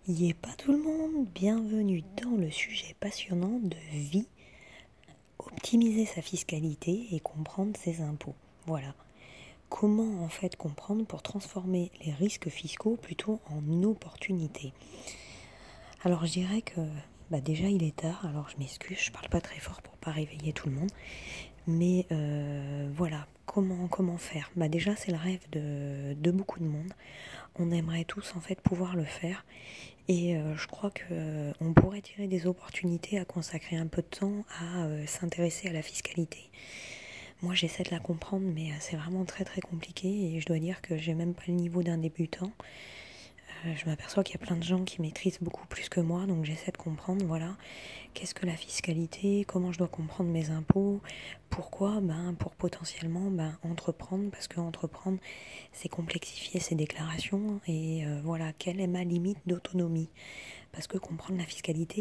Y est pas tout le monde, bienvenue dans le sujet passionnant de vie, optimiser sa fiscalité et comprendre ses impôts. Voilà. Comment en fait comprendre pour transformer les risques fiscaux plutôt en opportunités. Alors je dirais que déjà il est tard, alors je m'excuse, je parle pas très fort pour pas réveiller tout le monde. Mais voilà, comment faire. Déjà c'est le rêve de beaucoup de monde. On aimerait tous en fait pouvoir le faire. Et je crois qu'on pourrait tirer des opportunités à consacrer un peu de temps à s'intéresser à la fiscalité. Moi j'essaie de la comprendre mais c'est vraiment très très compliqué et je dois dire que j'ai même pas le niveau d'un débutant. Je m'aperçois qu'il y a plein de gens qui maîtrisent beaucoup plus que moi, donc j'essaie de comprendre, voilà, qu'est-ce que la fiscalité, comment je dois comprendre mes impôts, pourquoi, pour potentiellement entreprendre, parce que entreprendre, c'est complexifier ses déclarations, et voilà, quelle est ma limite d'autonomie. Parce que comprendre la fiscalité,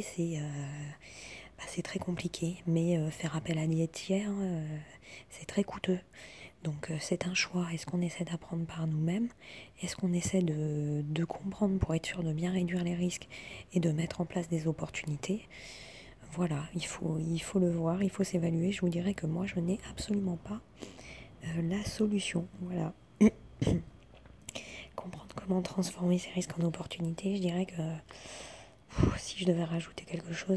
c'est très compliqué, mais faire appel à des tiers, c'est très coûteux. Donc c'est un choix. Est-ce qu'on essaie d'apprendre par nous-mêmes? Est-ce qu'on essaie de comprendre pour être sûr de bien réduire les risques et de mettre en place des opportunités? Voilà, il faut le voir, il faut s'évaluer. Je vous dirais que moi, je n'ai absolument pas la solution. Voilà. Comprendre comment transformer ces risques en opportunités, je dirais que si je devais rajouter quelque chose,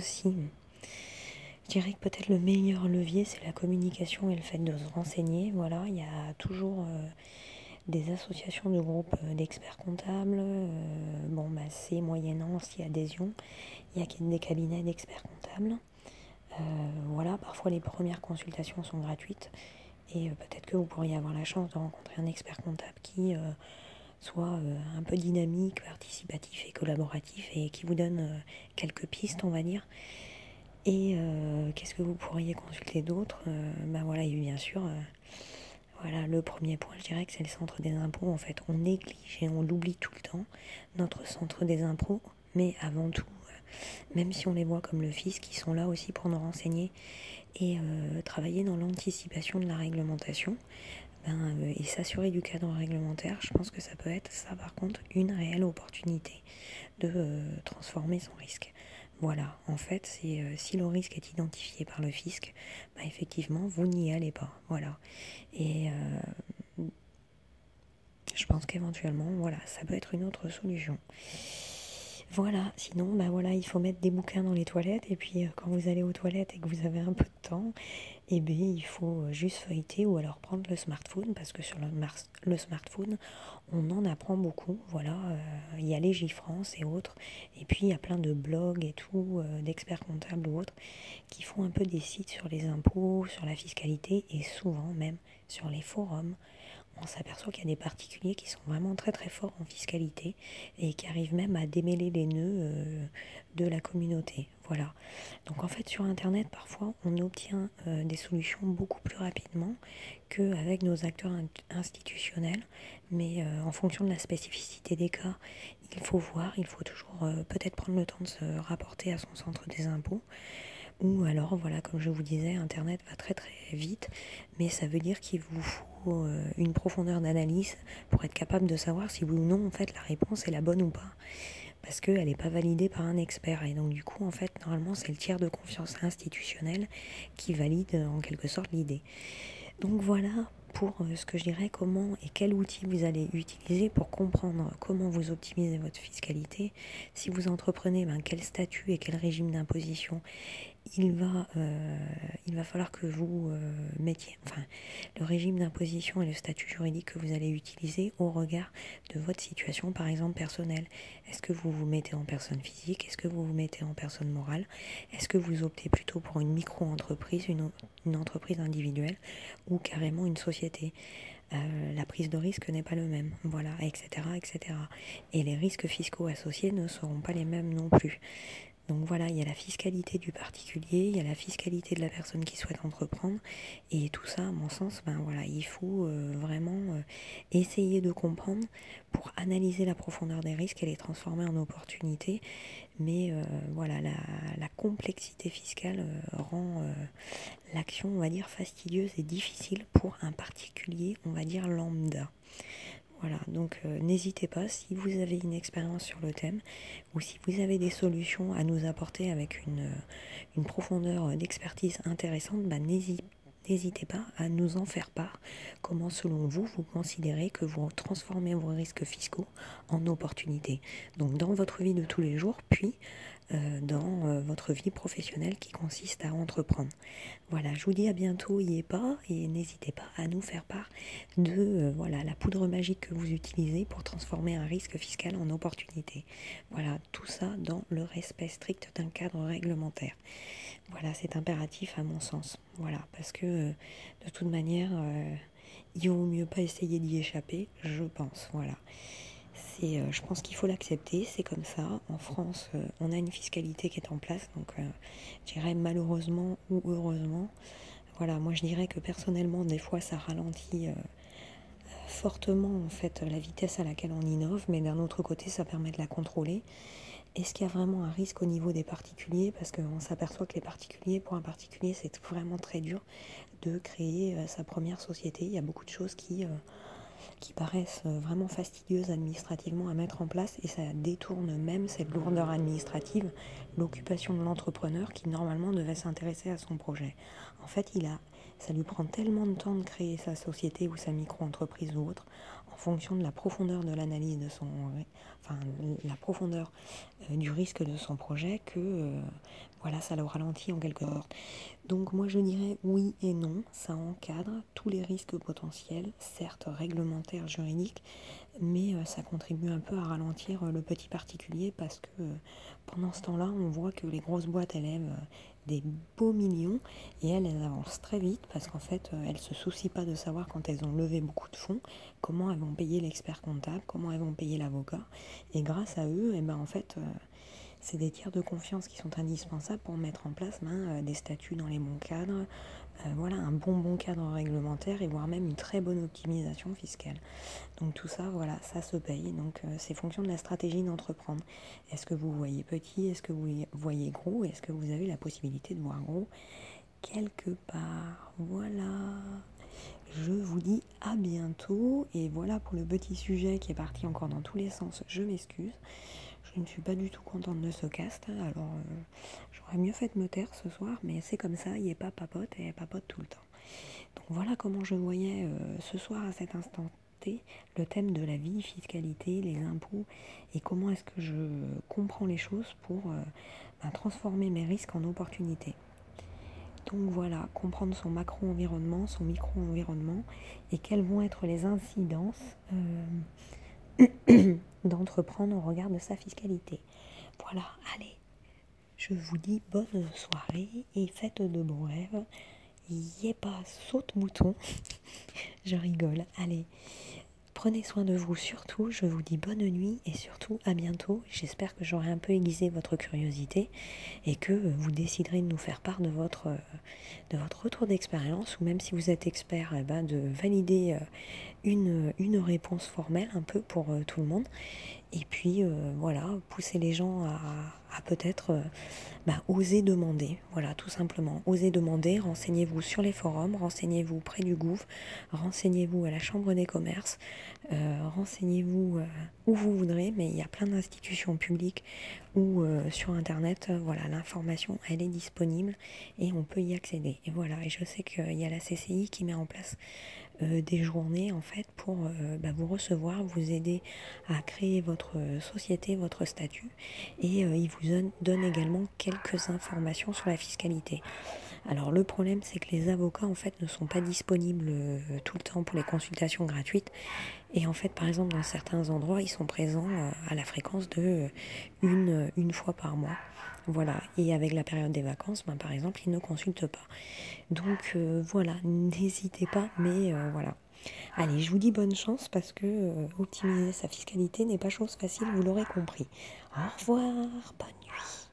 je dirais que peut-être le meilleur levier, c'est la communication et le fait de se renseigner. Voilà, il y a toujours des associations de groupes d'experts comptables. C'est moyennant si adhésion. Il y a des cabinets d'experts comptables. Voilà, parfois les premières consultations sont gratuites. Et peut-être que vous pourriez avoir la chance de rencontrer un expert comptable qui soit un peu dynamique, participatif et collaboratif et qui vous donne quelques pistes, on va dire. Et qu'est-ce que vous pourriez consulter d'autre? Voilà, et bien sûr, voilà, le premier point, je dirais que c'est le centre des impôts. En fait, on néglige et on l'oublie tout le temps, notre centre des impôts, mais avant tout, même si on les voit comme le fisc, ils sont là aussi pour nous renseigner et travailler dans l'anticipation de la réglementation. Et s'assurer du cadre réglementaire, je pense que ça peut être, ça par contre, une réelle opportunité de transformer son risque. Voilà, en fait, c'est si le risque est identifié par le fisc, effectivement, vous n'y allez pas. Voilà. Et je pense qu'éventuellement, voilà, ça peut être une autre solution. Voilà, sinon, voilà, il faut mettre des bouquins dans les toilettes. Et puis, quand vous allez aux toilettes et que vous avez un peu de temps, il faut juste feuilleter ou alors prendre le smartphone. Parce que sur le smartphone, on en apprend beaucoup. Voilà, il y a Légifrance et autres. Et puis, il y a plein de blogs et tout, d'experts comptables ou autres, qui font un peu des sites sur les impôts, sur la fiscalité et souvent même sur les forums. On s'aperçoit qu'il y a des particuliers qui sont vraiment très très forts en fiscalité et qui arrivent même à démêler les nœuds de la communauté. Voilà. Donc en fait sur internet parfois on obtient des solutions beaucoup plus rapidement qu'avec nos acteurs institutionnels, mais en fonction de la spécificité des cas, il faut voir, il faut toujours peut-être prendre le temps de se rapporter à son centre des impôts. Ou alors, voilà, comme je vous disais, Internet va très très vite, mais ça veut dire qu'il vous faut une profondeur d'analyse pour être capable de savoir si oui ou non, en fait, la réponse est la bonne ou pas. Parce qu'elle n'est pas validée par un expert. Et donc, du coup, en fait, normalement, c'est le tiers de confiance institutionnel qui valide en quelque sorte l'idée. Donc, voilà pour ce que je dirais, comment et quel outil vous allez utiliser pour comprendre comment vous optimisez votre fiscalité. Si vous entreprenez, quel statut et quel régime d'imposition il va falloir que vous mettiez, le régime d'imposition et le statut juridique que vous allez utiliser au regard de votre situation, par exemple personnelle. Est-ce que vous vous mettez en personne physique? Est-ce que vous vous mettez en personne morale? Est-ce que vous optez plutôt pour une micro-entreprise, une entreprise individuelle ou carrément une société? La prise de risque n'est pas le même, voilà, etc., etc. Et les risques fiscaux associés ne seront pas les mêmes non plus. Donc voilà, il y a la fiscalité du particulier, il y a la fiscalité de la personne qui souhaite entreprendre. Et tout ça, à mon sens, il faut vraiment essayer de comprendre pour analyser la profondeur des risques et les transformer en opportunités. Mais la complexité fiscale rend l'action, on va dire, fastidieuse et difficile pour un particulier, on va dire, lambda. Voilà, donc n'hésitez pas, si vous avez une expérience sur le thème ou si vous avez des solutions à nous apporter avec une profondeur d'expertise intéressante, n'hésitez pas à nous en faire part. Comment, selon vous, vous considérez que vous transformez vos risques fiscaux en opportunités. Donc dans votre vie de tous les jours, puis dans votre vie professionnelle qui consiste à entreprendre. Voilà, je vous dis à bientôt, y est pas, et n'hésitez pas à nous faire part de voilà, la poudre magique que vous utilisez pour transformer un risque fiscal en opportunité. Voilà, tout ça dans le respect strict d'un cadre réglementaire. Voilà, c'est impératif à mon sens. Voilà, parce que de toute manière, il vaut mieux pas essayer d'y échapper, je pense. Voilà. Je pense qu'il faut l'accepter, c'est comme ça. En France, on a une fiscalité qui est en place, donc je dirais malheureusement ou heureusement. Voilà, moi je dirais que personnellement, des fois, ça ralentit fortement en fait la vitesse à laquelle on innove, mais d'un autre côté, ça permet de la contrôler. Est-ce qu'il y a vraiment un risque au niveau des particuliers? Parce qu'on s'aperçoit que les particuliers, pour un particulier, c'est vraiment très dur de créer sa première société. Il y a beaucoup de choses qui paraissent vraiment fastidieuses administrativement à mettre en place et ça détourne même cette lourdeur administrative, l'occupation de l'entrepreneur qui normalement devait s'intéresser à son projet. En fait, ça lui prend tellement de temps de créer sa société ou sa micro-entreprise ou autre, en fonction de la profondeur de l'analyse de la profondeur du risque de son projet que voilà, ça le ralentit en quelque sorte. Donc moi je dirais oui et non, ça encadre tous les risques potentiels, certes réglementaires, juridiques, mais ça contribue un peu à ralentir le petit particulier parce que pendant ce temps-là, on voit que les grosses boîtes élèvent des beaux millions et elles avancent très vite parce qu'en fait, elles ne se soucient pas de savoir quand elles ont levé beaucoup de fonds, comment elles vont payer l'expert comptable, comment elles vont payer l'avocat. Et grâce à eux, en fait, c'est des tiers de confiance qui sont indispensables pour mettre en place des statuts dans les bons cadres, voilà, un bon cadre réglementaire et voire même une très bonne optimisation fiscale. Donc tout ça, voilà, ça se paye. Donc c'est fonction de la stratégie d'entreprendre. Est-ce que vous voyez petit? Est-ce que vous voyez gros? Est-ce que vous avez la possibilité de voir gros quelque part? Voilà. Je vous dis à bientôt. Et voilà pour le petit sujet qui est parti encore dans tous les sens. Je m'excuse. Je ne suis pas du tout contente de ce cast. Alors j'aurais mieux fait de me taire ce soir. Mais c'est comme ça. Il n'est pas papote et elle papote tout le temps. Donc voilà comment je voyais ce soir à cet instant le thème de la vie, fiscalité, les impôts et comment est-ce que je comprends les choses pour transformer mes risques en opportunités. Donc voilà, comprendre son macro-environnement, son micro-environnement et quelles vont être les incidences d'entreprendre au regard de sa fiscalité. Voilà, allez, je vous dis bonne soirée et faites de bons rêves. Yé pas, saute mouton. Je rigole, allez. Prenez soin de vous surtout, je vous dis bonne nuit et surtout à bientôt. J'espère que j'aurai un peu aiguisé votre curiosité et que vous déciderez de nous faire part de votre retour d'expérience ou même si vous êtes expert, de valider une réponse formelle un peu pour tout le monde. Et puis voilà, pousser les gens à peut-être oser demander, voilà, tout simplement. Osez demander, renseignez-vous sur les forums, renseignez-vous près du gouv, renseignez-vous à la chambre des commerces, renseignez-vous où vous voudrez, mais il y a plein d'institutions publiques ou sur internet, voilà, l'information elle est disponible et on peut y accéder. Et voilà, et je sais qu'il y a la CCI qui met en place des journées en fait pour vous recevoir, vous aider à créer votre société, votre statut et il vous donne également quelques informations sur la fiscalité. Alors le problème c'est que les avocats en fait ne sont pas disponibles tout le temps pour les consultations gratuites et en fait par exemple dans certains endroits ils sont présents à la fréquence de une fois par mois. Voilà, et avec la période des vacances, par exemple, ils ne consultent pas. Donc voilà, n'hésitez pas, mais voilà. Allez, je vous dis bonne chance parce que optimiser sa fiscalité n'est pas chose facile, vous l'aurez compris. Au revoir, bonne nuit.